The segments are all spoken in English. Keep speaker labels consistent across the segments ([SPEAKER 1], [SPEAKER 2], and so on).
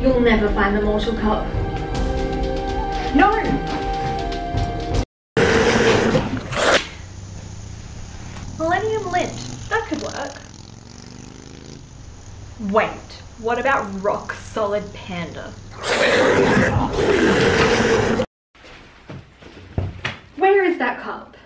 [SPEAKER 1] You'll never find the mortal cup. No! Millennium lint. That could work. Wait, what about rock solid panda? Where is that cup?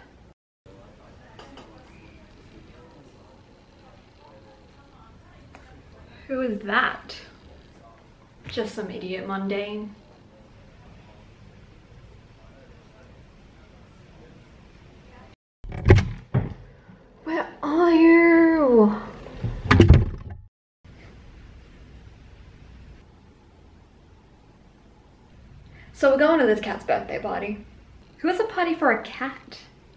[SPEAKER 1] Who is that? Just some idiot mundane. Where are you? So we're going to this cat's birthday party. Who has a party for a cat?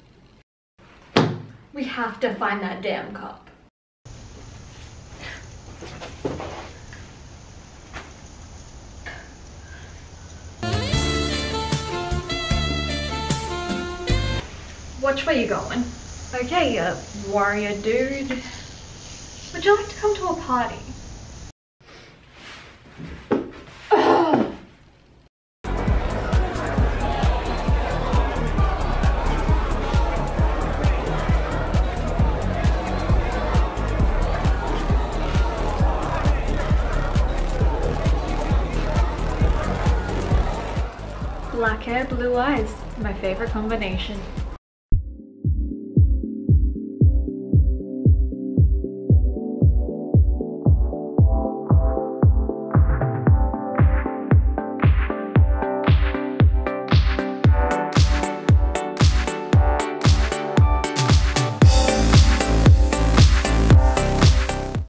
[SPEAKER 1] We have to find that damn cup. Which way you going? Okay, warrior dude. Would you like to come to a party? Ugh. Black hair, blue eyes. My favorite combination.